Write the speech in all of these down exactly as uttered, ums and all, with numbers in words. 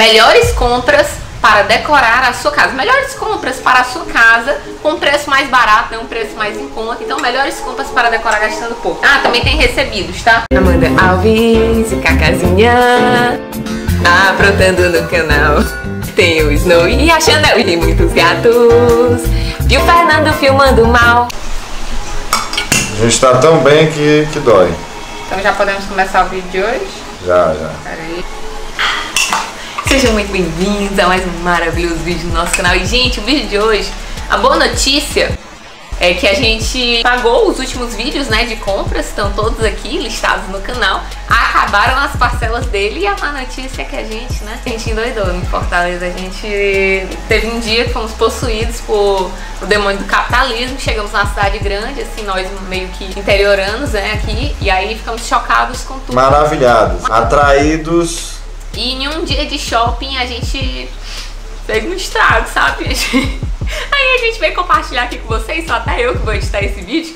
melhores compras para decorar a sua casa. Melhores compras para a sua casa com preço mais barato, né? Um preço mais em conta. Então, melhores compras para decorar gastando pouco. Ah, também tem recebidos, tá? Amanda Alves e Cacazinha aprontando no canal. Tem o Snow e a Chanel e muitos gatos. E o Fernando filmando mal. A gente tá tão bem que, que dói. Então já podemos começar o vídeo de hoje? Já, já. Peraí. Sejam muito bem-vindos a mais um maravilhoso vídeo do nosso canal. E, gente, o vídeo de hoje, a boa notícia é que a gente pagou os últimos vídeos, né, de compras, estão todos aqui listados no canal. Acabaram as parcelas dele e a má notícia é que a gente, né, a gente endoidou em Fortaleza. A gente teve um dia que fomos possuídos por o demônio do capitalismo. Chegamos na cidade grande, assim, nós meio que interioranos, né, aqui. E aí ficamos chocados com tudo. Maravilhados, atraídos. E em um dia de shopping a gente fez um estrago, sabe? Aí a gente veio compartilhar aqui com vocês, só até eu que vou editar esse vídeo,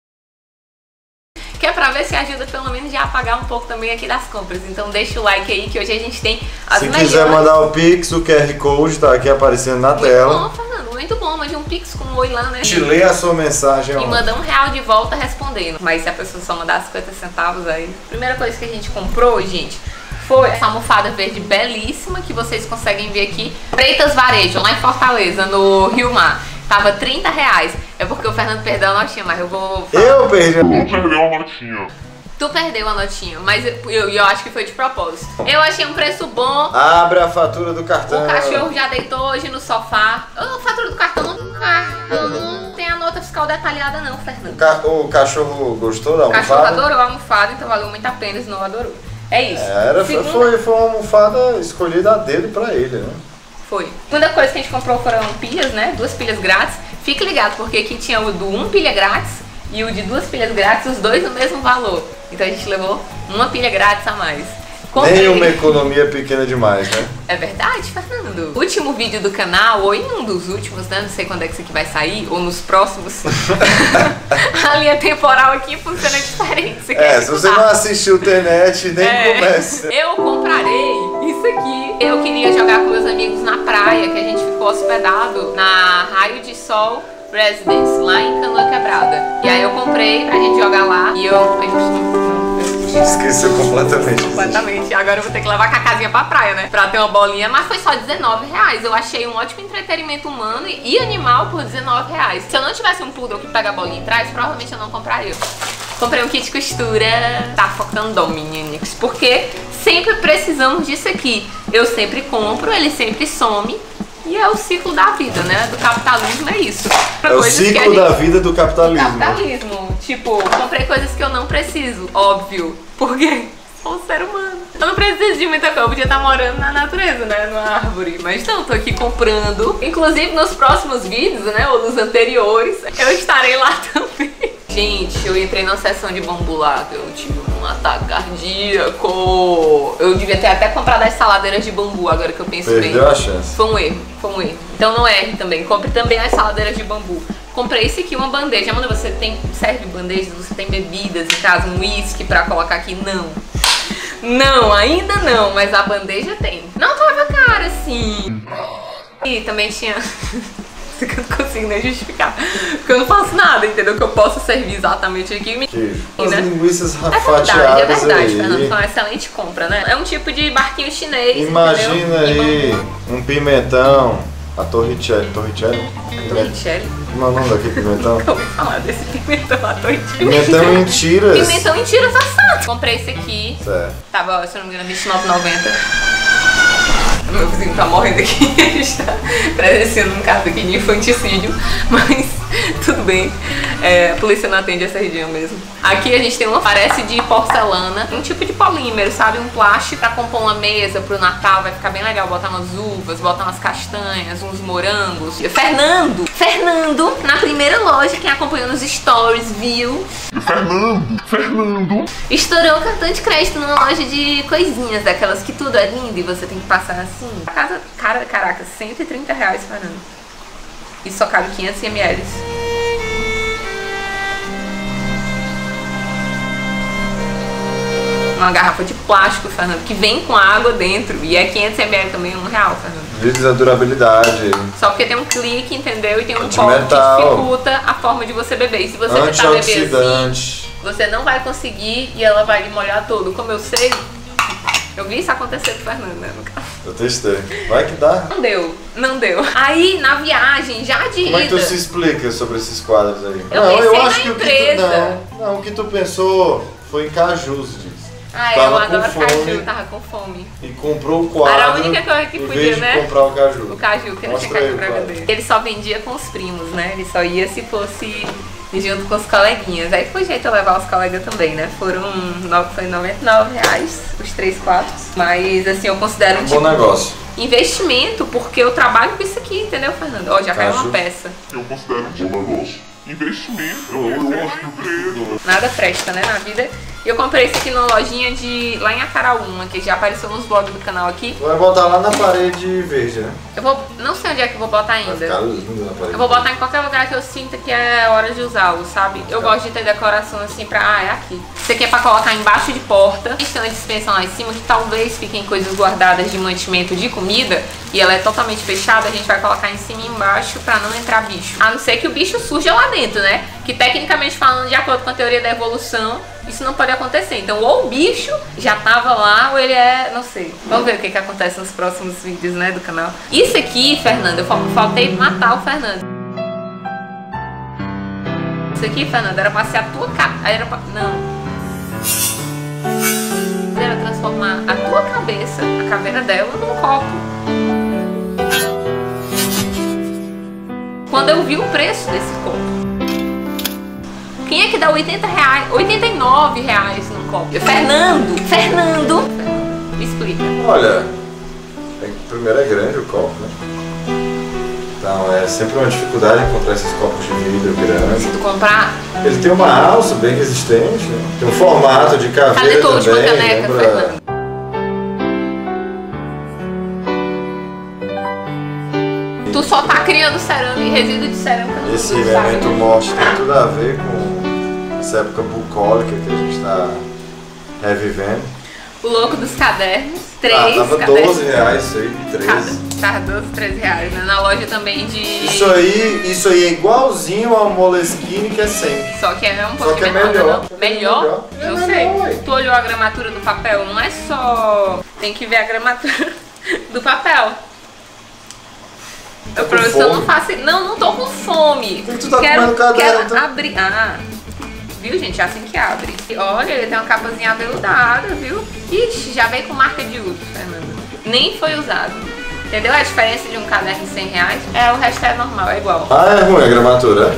que é pra ver se ajuda pelo menos já a pagar um pouco também aqui das compras. Então deixa o like aí que hoje a gente tem as Se melhores... quiser mandar o Pix, o Q R Code tá aqui aparecendo na muito tela. Muito bom, Fernando, muito bom. Mande um Pix com um oi lá, né? A gente lê a sua mensagem. E manda um real de volta respondendo. Mas se a pessoa só mandar cinquenta centavos aí... Primeira coisa que a gente comprou, gente, foi essa almofada verde belíssima que vocês conseguem ver aqui. Freitas Varejo, lá em Fortaleza, no Rio Mar. Tava trinta reais. É porque o Fernando perdeu a notinha, mas eu vou falar. Eu perdi a Não perdeu a notinha. Tu perdeu a notinha, mas eu, eu, eu acho que foi de propósito. Eu achei um preço bom. Abre a fatura do cartão. O cachorro já deitou hoje no sofá. A fatura do cartão não, cartão não tem a nota fiscal detalhada não, Fernando. O, ca o cachorro gostou da O cachorro almofada? adorou a almofada, então valeu muito a pena, se não adorou. É isso. É, era, Segunda... foi, foi uma almofada escolhida a dedo pra ele, né? Foi. Segunda coisa que a gente comprou foram pilhas, né? Duas pilhas grátis. Fique ligado, porque aqui tinha o do um pilha grátis e o de duas pilhas grátis, os dois no mesmo valor. Então a gente levou uma pilha grátis a mais. Comprei. Nem uma economia pequena demais, né? É verdade, Fernando? Último vídeo do canal, ou em um dos últimos, né? Não sei quando é que isso aqui vai sair, ou nos próximos. A linha temporal aqui funciona diferente. Você É, se você não assistiu o Tenet, nem é. comece. Eu comprarei isso aqui. Eu queria jogar com meus amigos na praia, que a gente ficou hospedado na Raio de Sol Residence, lá em Canoa Quebrada. E aí eu comprei pra gente jogar lá. E eu... Esqueceu completamente. Completamente. Agora eu vou ter que levar a Cacazinha pra praia, né? Pra ter uma bolinha. Mas foi só dezenove reais. Eu achei um ótimo entretenimento humano e animal por dezenove reais. Se eu não tivesse um poodle que pega a bolinha e traz, provavelmente eu não compraria. Comprei um kit de costura. Tá focando, meninos. Porque sempre precisamos disso aqui. Eu sempre compro, ele sempre some. E é o ciclo da vida, né? Do capitalismo é isso. É o ciclo gente... da vida do capitalismo. Capitalismo. Tipo, comprei coisas que eu não preciso, óbvio. Porque sou um ser humano. Eu não preciso de muita coisa. Eu podia estar morando na natureza, né? Numa árvore. Mas não, tô aqui comprando. Inclusive nos próximos vídeos, né? Ou nos anteriores, eu estarei lá também. Gente, eu entrei na seção de bambu lá, eu tive um ataque cardíaco. Eu devia ter até comprado as saladeiras de bambu, agora que eu penso bem. Perdeu a chance. Foi um erro, foi um erro. Então não erre também, compre também as saladeiras de bambu. Comprei esse aqui, uma bandeja. Mano, você tem, serve de bandejas, você tem bebidas em casa, um uísque pra colocar aqui? Não. Não, ainda não, mas a bandeja tem. Não tava cara, assim. E também tinha... que eu não consigo nem justificar, porque eu não faço nada, entendeu? Que eu posso servir exatamente aqui. Que as né? linguiças É fatiadas verdade, é verdade, aí. Fernando, foi uma excelente compra, né? É um tipo de barquinho chinês, Imagina entendeu? aí um pimentão, a torricelli, torricelli? Torricelli? Como é o nome daquele pimentão? Eu ouvi falar desse pimentão, a torricelli. Pimentão em tiras. Pimentão em tiras assadas. Comprei esse aqui, Certo. tava, se eu não me engano, vinte e nove reais e noventa centavos. Meu vizinho tá morrendo aqui, a gente tá presenciando um caso aqui de infanticídio, mas tudo bem, é, a polícia não atende essa região mesmo. Aqui a gente tem uma, parece de porcelana, um tipo de polímero, sabe? Um plástico pra compor uma mesa pro Natal, vai ficar bem legal, botar umas uvas, botar umas castanhas, uns morangos. Fernando, Fernando, na primeira loja, quem acompanhou nos stories viu... Fernando, Fernando. Estourou o cartão de crédito numa loja de coisinhas, daquelas que tudo é lindo e você tem que passar assim. Casa, cara, caraca, cento e trinta reais, Fernando. E só cabe quinhentos mililitros. uma garrafa de plástico, Fernando, que vem com água dentro. E é quinhentos mililitros também, um real, Fernando. Diz a durabilidade. Só porque tem um clique, entendeu? E tem um copo que Antimetal. dificulta a forma de você beber. E se você tentar beber assim, Antioxidante. você não vai conseguir e ela vai lhe molhar todo. Como eu sei, eu vi isso acontecer com o Fernando, né, no caso. Eu testei. Vai que dá. Não deu, não deu. Aí, na viagem, já de Como é que tu ida, se explica sobre esses quadros aí? Eu não, eu pensei acho na que o que empresa. tu. Não, não, o que tu pensou foi em cajus, diz. Ah, eu Tava adoro com fome. caju, tava com fome. E comprou o quadro. Era a única coisa que em podia, vez de né? comprar o caju. O caju, que não Mostra tinha aí caju o pra quadro. vender. Ele só vendia com os primos, né? Ele só ia se fosse junto com os coleguinhas. Aí foi jeito eu levar os colegas também, né? Foram no- foi noventa e nove reais os três quadros. Mas assim, eu considero um Bom tipo negócio. investimento, porque eu trabalho com isso aqui, entendeu, Fernando? Ó, já caiu Caju. uma peça. Eu considero um bom negócio. Investimento. Eu, eu acho que empresa. Nada presta, né, na vida. E eu comprei esse aqui numa lojinha de lá em Acaraúma, que já apareceu nos blogs do canal aqui. Vai botar lá na parede verde, né? Eu vou, não sei onde é que eu vou botar Vai ficar ainda. lindo na parede. Eu vou botar em qualquer lugar que eu sinta que é hora de usá-lo, sabe? Eu Tá. gosto de ter decoração assim pra... Ah, é aqui. Isso aqui é pra colocar embaixo de porta. Tem uma dispensa lá em cima que talvez fiquem coisas guardadas de mantimento de comida e ela é totalmente fechada, a gente vai colocar em cima e embaixo pra não entrar bicho. A não ser que o bicho surja lá dentro, né? Que tecnicamente falando, de acordo com a teoria da evolução, isso não pode acontecer. Então, ou o bicho já tava lá, ou ele é... não sei. Vamos ver o que que acontece nos próximos vídeos, né, do canal. Isso aqui, Fernando, eu fal- faltei matar o Fernando. Isso aqui, Fernando, era pra ser a tua cara. Era pra... Não. Era transformar a tua cabeça, a caveira dela, num copo. Quando eu vi o preço desse copo. Quem é que dá oitenta reais, oitenta e nove reais num copo? Fernando! Fernando! Me explica. Olha, é que primeiro é grande o copo, né? Então é sempre uma dificuldade encontrar esses copos de vidro grandes. Se tu comprar, Ele tem uma alça bem resistente, né? Tem um formato de cadê caveira tua última também, caneca, lembra? Fernando? Tu só tá criando cerâmica e resíduo de cerâmica no Esse mundo, sabe? memento morte tem tudo a ver com essa época bucólica que a gente está revivendo. O louco dos cadernos, três Ah, tava cadernos. doze reais isso aí, treze. Tava doze, treze reais, né? Na loja também de... Isso aí, isso aí é igualzinho ao Moleskine que é cem. Só que é um Só pouquinho que é menor, melhor. não? Melhor? Melhor. É Não melhor, sei. ué. Tu olhou a gramatura do papel? Não é só... Tem que ver a gramatura do papel. Tá O com professor não fome? faça... Não, não tô com fome. Por que tu tá quero, comendo caderno, quero então? abrir... Ah, viu, gente? É assim que abre. E olha, ele tem uma capazinha aveludada, viu? Ixi, já veio com marca de uso, Fernanda. Nem foi usado. Entendeu a diferença de um caderno de cem reais? É, o resto é normal, é igual. Ah, é ruim a gramatura.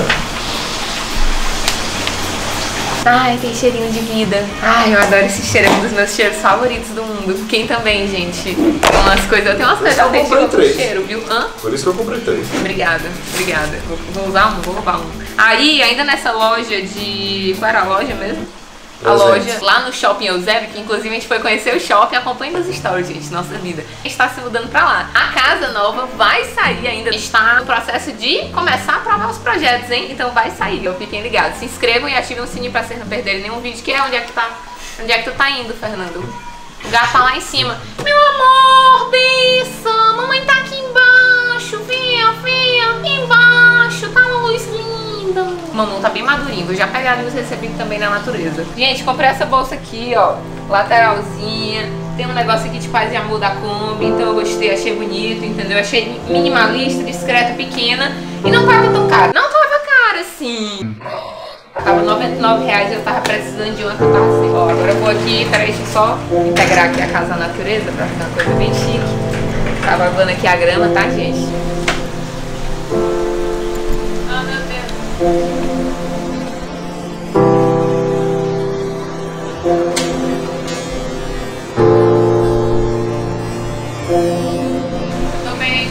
Ai, tem cheirinho de vida. Ai, eu adoro esse cheiro, é um dos meus cheiros favoritos do mundo. Quem também, gente? Tem umas coisas, eu tenho umas coisas eu até comprei com três. cheiro, viu? Hã? Por isso que eu comprei três. Obrigada, obrigada. Vou, vou usar um, vou roubar um. Aí, ainda nessa loja de... Qual era a loja mesmo? A Presentes. loja lá no Shopping Eusébio, que inclusive a gente foi conhecer o shopping, acompanha nos stories, gente, nossa vida. A gente tá se mudando pra lá. A casa nova vai sair ainda, está no processo de começar a aprovar os projetos, hein? Então vai sair, ó, fiquem ligados. Se inscrevam e ativem o sininho pra vocês não perderem nenhum vídeo, que é onde é que tá, onde é que tu tá indo, Fernando? O gato tá lá em cima. Meu amor, benção, mamãe tá aqui embaixo, vinha, vinha, embaixo, tá uma luz linda. O mamão tá bem madurinho, vou já pegar ali os recebidos também na natureza. Gente, comprei essa bolsa aqui, ó, lateralzinha. Tem um negócio aqui de paz e amor da Kombi, então eu gostei, achei bonito, entendeu? Achei minimalista, discreto, pequena e não tava tão caro. Não tava caro assim. Tava noventa e nove reais e eu tava precisando de uma que eu tava assim. Ó, agora eu vou aqui, peraí, deixa eu só integrar aqui a casa da natureza pra ficar uma coisa bem chique. Tá babando aqui a grama, tá, gente? Ah, meu Deus. Tô bem.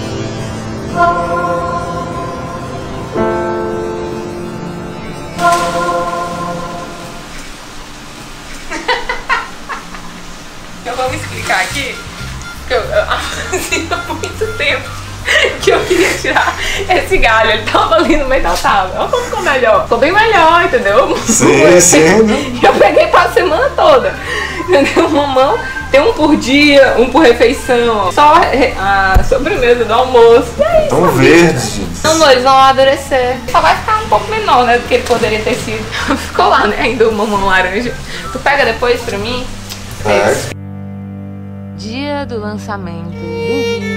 Oh ficar aqui, porque eu, eu fazia muito tempo que eu queria tirar esse galho. Ele tava ali no meio da tábua. Olha como ficou melhor. Ficou bem melhor, entendeu? Sim, sim. Eu peguei pra semana toda. Entendeu? Mamão tem um por dia, um por refeição. Só a, a sobremesa do almoço. E é isso. Tão verde, gente. Não, não, eles vão amadurecer. Só vai ficar um pouco menor, né? Do que ele poderia ter sido. Ficou lá, né? Ainda o mamão laranja. Tu pega depois pra mim? É. Isso. Dia do lançamento do vídeo.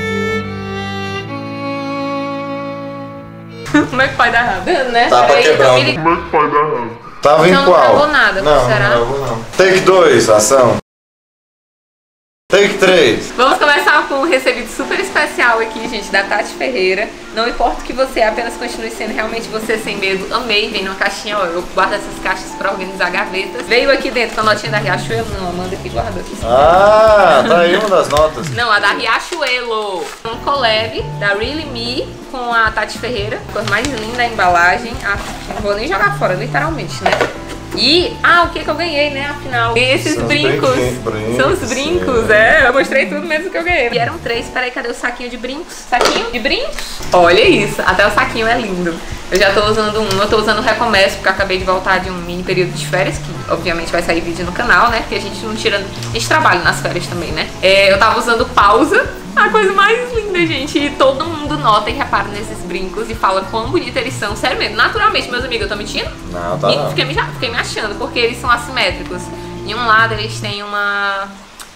Como é que pode dar errado? Né? Tá pra quebrar um. Como é que vai dar errado? Tava Então em não qual? gravou nada, não, será? Não, gravou não. Take dois, ação. Take três. Vamos começar com um recebido super especial aqui, gente, da Tati Ferreira. Não importa o que você é, apenas continue sendo realmente você sem medo. Amei, vem numa caixinha, ó, eu guardo essas caixas pra organizar gavetas. Veio aqui dentro com a notinha da Riachuelo. Não, Amanda aqui guardou. Ah, tá aí uma das notas. Não, a da Riachuelo. Um collab da Really Me com a Tati Ferreira. Coisa mais linda a embalagem. Ah, não vou nem jogar fora, literalmente, né? E, ah, o que que eu ganhei, né, afinal? Ganhei esses São brincos. brincos. São os brincos, é. Eu mostrei tudo mesmo que eu ganhei. E eram três. Peraí, cadê o saquinho de brincos? Saquinho de brincos? Olha isso. Até o saquinho é lindo. Eu já tô usando um. Eu tô usando o Recomeço, porque eu acabei de voltar de um mini período de férias, que obviamente vai sair vídeo no canal, né? Porque a gente não tira... A gente trabalha nas férias também, né? É, eu tava usando Pausa. A coisa mais linda, gente. E todo mundo nota e repara nesses brincos e fala quão bonita eles são. Sério mesmo. Naturalmente, meus amigos, eu tô mentindo? Não, tá E não. fiquei me, fiquei me achando, porque eles são assimétricos. Em um lado eles têm uma...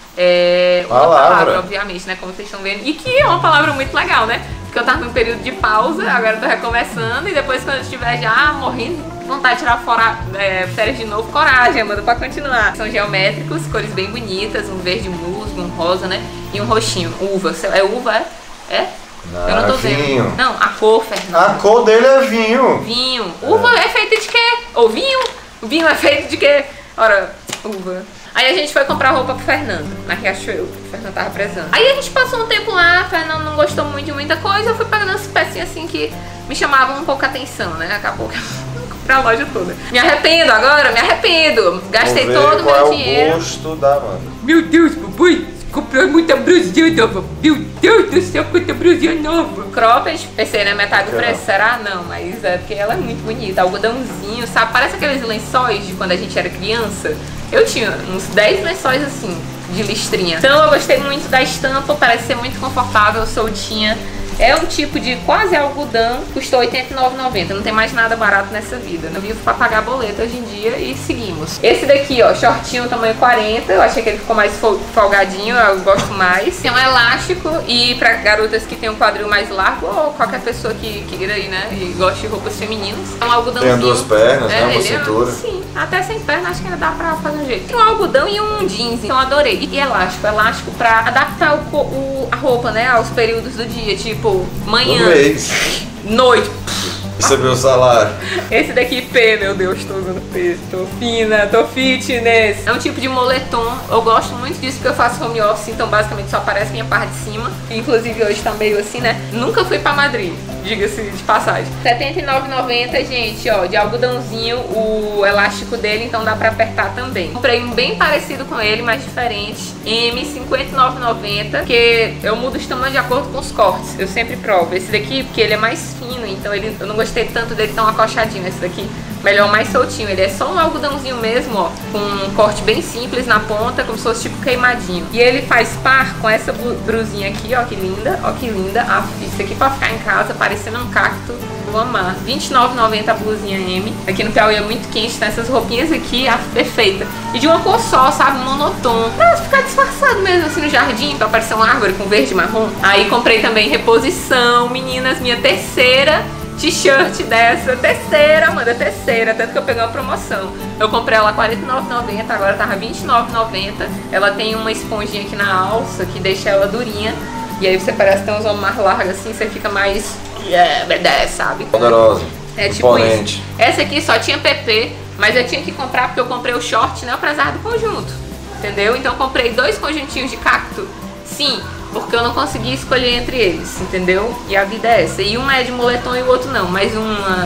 É, uma Palavra. palavra, obviamente, né? Como vocês estão vendo. E que é uma palavra muito legal, né? Porque eu tava num período de pausa, agora eu tô recomeçando. E depois, quando eu estiver já morrendo, vontade de tirar fora é, férias de novo, coragem, Amanda, pra continuar. São geométricos, cores bem bonitas, um verde musgo, um rosa, né? E um roxinho. Uva. É uva, é? É? Não, eu não tô vinho. vendo. Não, a cor, Fernanda. A cor dele é vinho. Vinho. Uva é, é feita de quê? Ou vinho? O vinho é feito de quê? Ora, uva. Aí a gente foi comprar roupa pro Fernando, na Riachuelo, que o Fernando tava prezando. Aí a gente passou um tempo lá, o Fernando não gostou muito de muita coisa, eu fui pegando umas pecinhas assim que me chamavam um pouco a atenção, né? Acabou que eu comprei a loja toda. Me arrependo agora, me arrependo. Gastei Vamos ver todo o qual meu é dinheiro. o gosto da Amanda. Meu Deus, papai, comprou muita blusinha nova. Meu Deus do céu, quanta blusinha nova. Cropped, pensei, né? Metade do preço, será? Não, mas é porque ela é muito bonita. Algodãozinho, sabe? Parece aqueles lençóis de quando a gente era criança. Eu tinha uns dez lençóis assim, de listrinha. Então eu gostei muito da estampa, parece ser muito confortável, soltinha. É um tipo de quase algodão, custou oitenta e nove reais e noventa centavos. Não tem mais nada barato nessa vida. Eu vivo pra pagar boleto hoje em dia e seguimos. Esse daqui, ó, shortinho tamanho quarenta. Eu achei que ele ficou mais folgadinho, eu gosto mais. Tem um elástico e pra garotas que tem um quadril mais largo ou qualquer pessoa que queira aí, né, e goste de roupas femininas. É um algodãozinho. Tem duas pernas, é, né? Uma ele cintura. É, sim, até sem perna acho que ainda dá pra fazer um jeito. Tem um algodão e um jeans, então eu adorei. E elástico, elástico pra adaptar o, o, a roupa, né, aos períodos do dia, tipo manhã, Um mês. noite. Recebeu o salário. Esse daqui, P, meu Deus, tô usando P, tô fina, tô fitness. É um tipo de moletom, eu gosto muito disso porque eu faço home office, então basicamente só aparece minha parte de cima. Inclusive hoje tá meio assim, né? Nunca fui pra Madrid, diga-se de passagem. setenta e nove reais e noventa centavos, gente, ó, de algodãozinho, o elástico dele, então dá pra apertar também. Comprei um bem parecido com ele, mas diferente, M, cinquenta e nove reais e noventa centavos, porque eu mudo os tamanhos de acordo com os cortes, eu sempre provo. Esse daqui, porque ele é mais fino, então ele, eu não gostei tanto dele tão acochadinho. Esse daqui, melhor mais soltinho. Ele é só um algodãozinho mesmo, ó, com um corte bem simples na ponta, como se fosse tipo queimadinho. E ele faz par com essa brusinha aqui, ó, que linda, ó, que linda. Ah, isso aqui pra ficar em casa, parecendo um cacto. Vou amar. vinte e nove reais e noventa centavos a blusinha M. Aqui no Piauí é muito quente, tá? Essas roupinhas aqui, ah, perfeita. E de uma cor só, sabe? Monotom. Pra ficar disfarçado mesmo, assim, no jardim, pra parecer uma árvore com verde e marrom. Aí comprei também reposição, meninas, minha terceira t-shirt dessa, terceira, Amanda, terceira, tanto que eu peguei uma promoção. Eu comprei ela quarenta e nove reais e noventa centavos, agora tava vinte e nove reais e noventa centavos. Ela tem uma esponjinha aqui na alça que deixa ela durinha. E aí você parece ter uns ombros mais largos assim, você fica mais... Yeah, obedece, sabe? Poderosa. É tipo imponente. Isso. Essa aqui só tinha P P, mas eu tinha que comprar porque eu comprei o short, né? Eu precisava do conjunto, entendeu? Então eu comprei dois conjuntinhos de cacto, sim, porque eu não consegui escolher entre eles, entendeu? E a vida é essa. E um é de moletom e o outro não, mas uma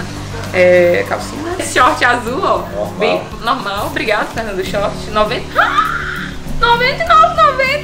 é, calcinha, né? Esse short azul, ó, normal. Bem normal. Obrigado, Fernando, short. noventa... Ah, noventa e nove reais e noventa centavos,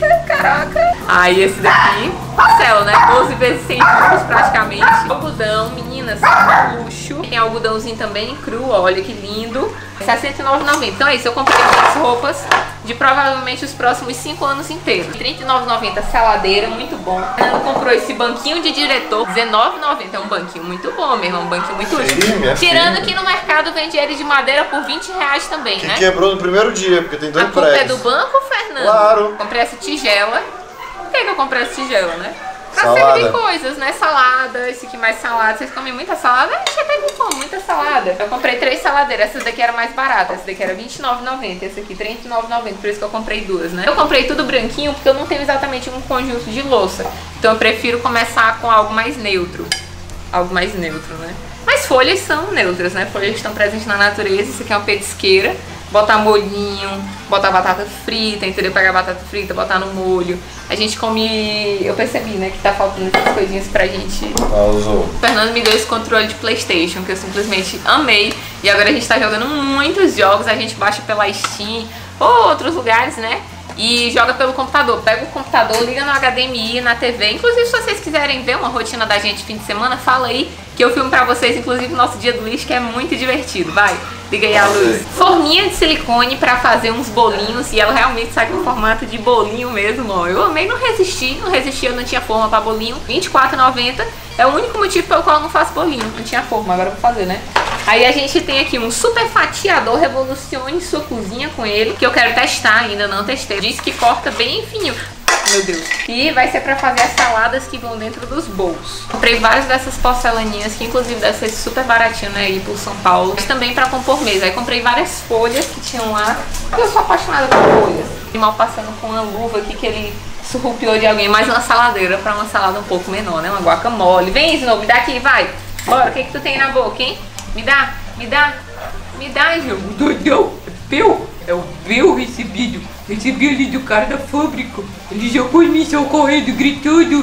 caraca. Aí esse daqui, parcela, né? doze vezes cem euros praticamente. Algodão, meninas, luxo. Tem algodãozinho também cru, olha que lindo. sessenta e nove reais e noventa centavos. Então é isso, eu comprei essas roupas de provavelmente os próximos cinco anos inteiros. trinta e nove reais e noventa centavos, saladeira, muito bom. Ela comprou esse banquinho de diretor, dezenove reais e noventa centavos. É um banquinho muito bom mesmo, é um banquinho muito útil. Tirando que no mercado vende ele de madeira por vinte reais também, que né? Quebrou no primeiro dia, porque tem dois prédios. A culpa prédios. é do banco, Fernando? Claro. Comprei essa tigela. Por que, que eu comprei essa tigela, né? Pra Salada. servir coisas, né? Salada, esse aqui mais salada. Vocês comem muita salada? A gente até que come muita salada. Eu comprei três saladeiras. Essa daqui era mais barata. Essa daqui era vinte e nove reais e noventa centavos. Essa aqui trinta e nove reais e noventa centavos. Por isso que eu comprei duas, né? Eu comprei tudo branquinho porque eu não tenho exatamente um conjunto de louça. Então eu prefiro começar com algo mais neutro. Algo mais neutro, né? Mas folhas são neutras, né? Folhas estão presentes na natureza. Isso aqui é uma petisqueira. Botar molhinho, botar batata frita, entendeu? Pegar batata frita, botar no molho. A gente come... Eu percebi, né, que tá faltando essas coisinhas pra gente... Ah, usou. O Fernando me deu esse controle de PlayStation, que eu simplesmente amei. E agora a gente tá jogando muitos jogos. A gente baixa pela Steam ou outros lugares, né? E joga pelo computador. Pega o computador, liga no H D M I, na T V. Inclusive, se vocês quiserem ver uma rotina da gente fim de semana, fala aí que eu filmo pra vocês, inclusive, nosso dia do lixo, que é muito divertido. Vai, liga aí a luz. Forminha de silicone pra fazer uns bolinhos. E ela realmente sai com formato de bolinho mesmo, ó. Eu amei, não resisti. Não resisti, eu não tinha forma pra bolinho. vinte e quatro reais e noventa centavos. É o único motivo pelo qual eu não faço bolinho. Não tinha forma, agora eu vou fazer, né? Aí a gente tem aqui um super fatiador, revolucione sua cozinha com ele, que eu quero testar, ainda não testei. Diz que corta bem fininho. Meu Deus. E vai ser pra fazer as saladas que vão dentro dos bowls. Comprei várias dessas porcelaninhas, que inclusive deve ser super baratinho, né, aí por São Paulo. Mas também pra compor mesa. Aí comprei várias folhas que tinham lá, porque eu sou apaixonada por folhas. E mal passando com uma luva aqui que ele surrupiou de alguém, mais uma saladeira pra uma salada um pouco menor, né, uma guacamole. Vem, Snow, me dá aqui, vai. Bora, o que que tu tem na boca, hein? Me dá, me dá, me dá, Gil. Doidão, Bill, é o Bill recebido. Recebi ali do cara da fábrica. Ele jogou em mim, saiu correndo, gritando.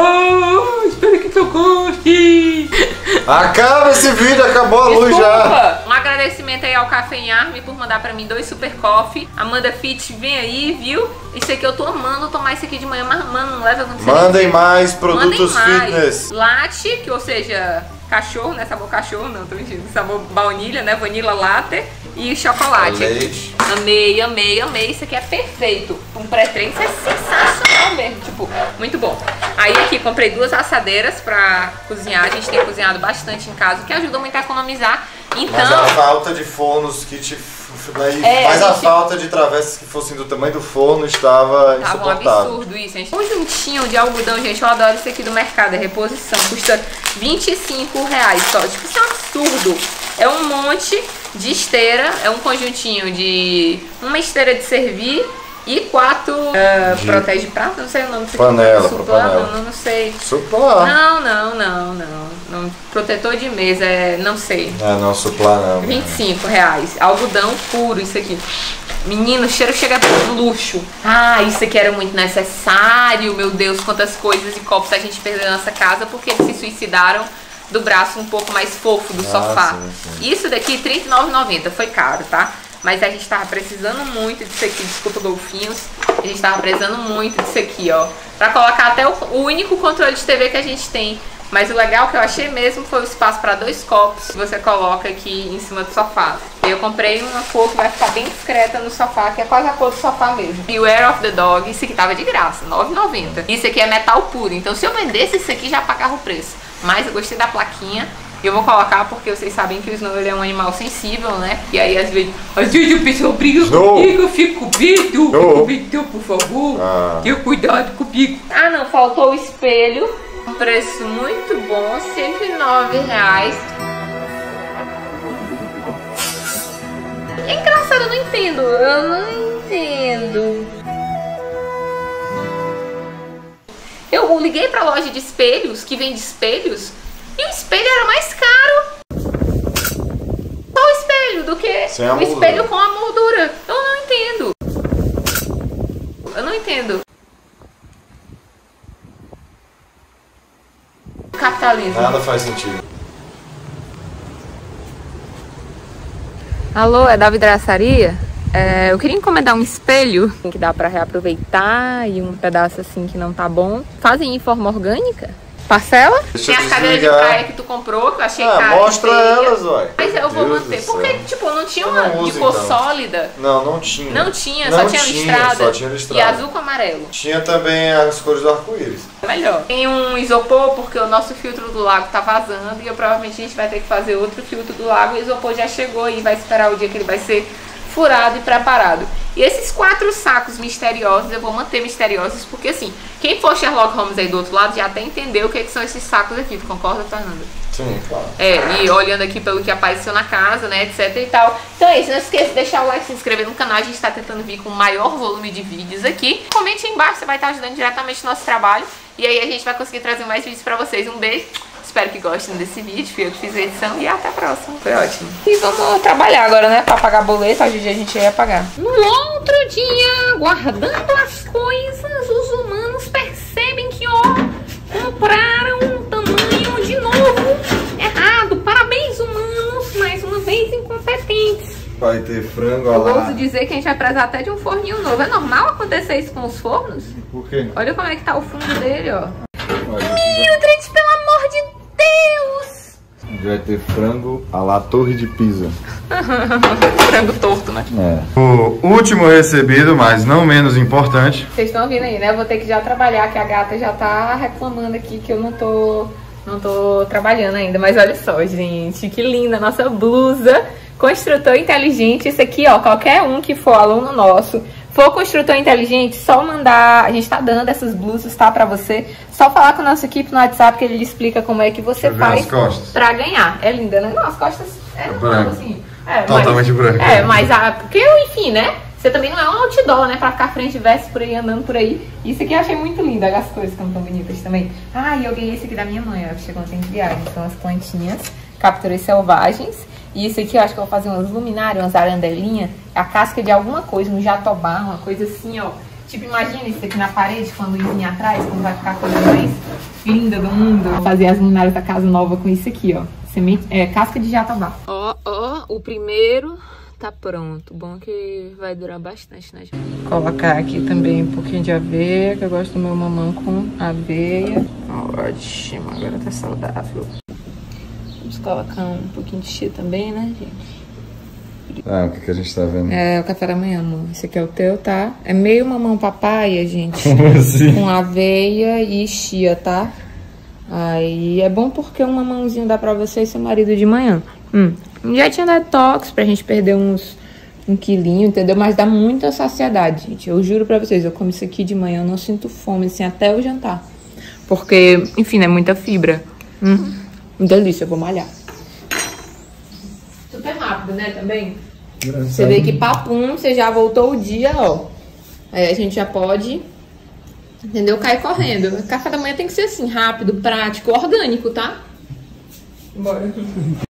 Ah, espero que tu goste. Acaba esse vídeo, acabou a luz já. Desculpa. Um agradecimento aí ao Café em Arme por mandar pra mim dois super coffee. Amanda Fit, vem aí, viu? Isso aqui eu tô amando tomar isso aqui de manhã, mas mano, não leva muito. Mandem mais produtos Mandem mais. fitness. Latte, que ou seja, cachorro, né? Sabor cachorro, não, tô mentindo. Sabor baunilha, né? Vanilla latte e chocolate. Leite. Amei, amei, amei. Isso aqui é perfeito. Um pré-treino, isso é sensacional mesmo. Tipo, muito bom. Aí aqui comprei duas assadeiras pra cozinhar. A gente tem cozinhado bastante em casa, o que ajuda muito a economizar. Então... Mas a falta de fornos que te... Daí, É, mas a a, gente- falta de travessas que fossem do tamanho do forno estava Tava um insuportável. absurdo isso, gente. Um juntinho de algodão, gente, eu adoro isso aqui do mercado, é reposição. Custa vinte e cinco reais só. Tipo, isso é um absurdo. É um monte de esteira, é um conjuntinho de uma esteira de servir e quatro uh, De- protege prato, não sei o nome. Panela, Supla, pra panela. Não, não sei. Suplar. Não, não, não, não, não. Protetor de mesa, é, não sei. Ah, não, suplar não. vinte e cinco reais. Algodão puro, isso aqui. Menino, o cheiro chega a luxo. Ah, isso aqui era muito necessário. Meu Deus, quantas coisas e copos a gente perdeu na nossa casa porque eles se suicidaram do braço um pouco mais fofo do Ah, sofá. sim, sim. Isso daqui, trinta e nove reais e noventa centavos. Foi caro, tá? Mas a gente tava precisando muito disso aqui. Desculpa, golfinhos. A gente tava precisando muito disso aqui, ó. Pra colocar até o, o único controle de T V que a gente tem. Mas o legal que eu achei mesmo foi o espaço para dois copos que você coloca aqui em cima do sofá. Eu comprei uma cor que vai ficar bem discreta no sofá, que é quase a cor do sofá mesmo. Beware of the Dog, isso aqui tava de graça, nove reais e noventa centavos. Isso aqui é metal puro, então se eu vendesse isso aqui já pagava o preço. Mas eu gostei da plaquinha. Eu vou colocar porque vocês sabem que o Snow ele é um animal sensível, né? E aí às vezes... Às vezes o pessoal briga Snow. comigo, eu fico com medo. Snow. Então, por favor, Ah. tenha cuidado comigo. Ah não, faltou o espelho. Um preço muito bom, cento e nove reais. É engraçado, eu não entendo. Eu não entendo. Eu liguei pra loja de espelhos, que vende espelhos, e o espelho era mais caro. Só o espelho do que Sem a o moldura. espelho com a moldura. Eu não entendo. Eu não entendo. Capitalismo. Nada faz sentido. Alô, é da vidraçaria? É, eu queria encomendar um espelho que dá pra reaproveitar e um pedaço assim que não tá bom. Fazem em forma orgânica? Parcela? Deixa Tem eu as cadeiras de desligar. praia que tu comprou, que eu achei Ah, cara. mostra elas, ué. Mas eu vou Deus manter. do Porque, céu. tipo, não tinha Eu uma não de uso, cor então. sólida. Não, não tinha. Não tinha, Não só tinha listrada. Só tinha E listrada. azul com amarelo. Tinha também as cores do arco-íris. Melhor. Tem um isopor, porque o nosso filtro do lago tá vazando. E eu, provavelmente a gente vai ter que fazer outro filtro do lago. O isopor já chegou e vai esperar o dia que ele vai ser furado e preparado. E esses quatro sacos misteriosos, eu vou manter misteriosos, porque assim, quem for Sherlock Holmes aí do outro lado já até entendeu o que, é que são esses sacos aqui. Tu concorda, Fernanda? Sim, claro. É, e olhando aqui pelo que apareceu na casa, né, etc e tal. Então é isso, não esqueça de deixar o like, se inscrever no canal. A gente tá tentando vir com o maior volume de vídeos aqui. Comente aí embaixo, você vai estar ajudando diretamente o nosso trabalho. E aí a gente vai conseguir trazer mais vídeos pra vocês. Um beijo, espero que gostem desse vídeo. Fui eu que fiz a edição e até a próxima. Foi ótimo. E vamos trabalhar agora, né, pra pagar boleto. Hoje a gente ia pagar. No outro dia, guardando as coisas, os humanos percebem que, ó, compraram um tamanho de novo errado. Parabéns, humanos, mais uma vez incompetentes. Vai ter frango Eu lá. ouso dizer que a gente vai precisar até de um forninho novo. É normal acontecer isso com os fornos? Por quê? Olha como é que tá o fundo dele, ó. Olha, Mildred, pelo amor de Deus! vai ter frango à la Torre de Pisa. Frango torto, né? É. O último recebido, mas não menos importante. Vocês estão ouvindo aí, né? Eu vou ter que já trabalhar, que a gata já tá reclamando aqui que eu não tô, não tô trabalhando ainda. Mas olha só, gente, que linda a nossa blusa. Construtor inteligente. Isso aqui, ó, qualquer um que for aluno nosso, for construtor inteligente, só mandar, a gente tá dando essas blusas, tá, pra você, só falar com a nossa equipe no WhatsApp que ele lhe explica como é que você Deixa eu ver faz as costas. pra ganhar. É linda, né? Não, as costas é normal, branco. assim. É, Totalmente mas, branco. É, mas a, porque, enfim, né? Você também não é um outdoor, né? Pra ficar frente e verso por aí, andando por aí. Isso aqui eu achei muito lindo, olha as coisas que estão tão bonitas também. Ah, e eu ganhei esse aqui da minha mãe, ó, que chegou ontem de viagem. São as plantinhas, capturas selvagens. E isso aqui eu acho que eu vou fazer umas luminárias, umas arandelinhas, a casca de alguma coisa, um jatobá, uma coisa assim, ó. Tipo, imagina isso aqui na parede, com a luzinha atrás, como vai ficar a coisa mais linda do mundo. Vou fazer as luminárias da casa nova com isso aqui, ó. Semente, é, casca de jatobá. Ó, ó, o primeiro tá pronto. Bom que vai durar bastante, né, gente? Colocar aqui também um pouquinho de aveia, que eu gosto do meu mamão com aveia. Ótimo, agora tá saudável. Vamos colocar um pouquinho de chia também, né, gente? Ah, o que, que a gente tá vendo? É o café da manhã, amor. Esse aqui é o teu, tá? É meio mamão papaya, gente. Como assim? Com aveia e chia, tá? Aí é bom porque um mamãozinho dá pra você e seu marido de manhã. Hum. Já tinha dado tox pra gente perder uns um quilinho, entendeu? Mas dá muita saciedade, gente. Eu juro pra vocês, eu como isso aqui de manhã, eu não sinto fome, assim, até o jantar. Porque, enfim, é muita fibra. Hum. Delícia, eu vou malhar. Super rápido, né, também? Você vê que papum, você já voltou o dia, ó. Aí a gente já pode, entendeu? Cair correndo. O café da manhã tem que ser assim, rápido, prático, orgânico, tá? Bora.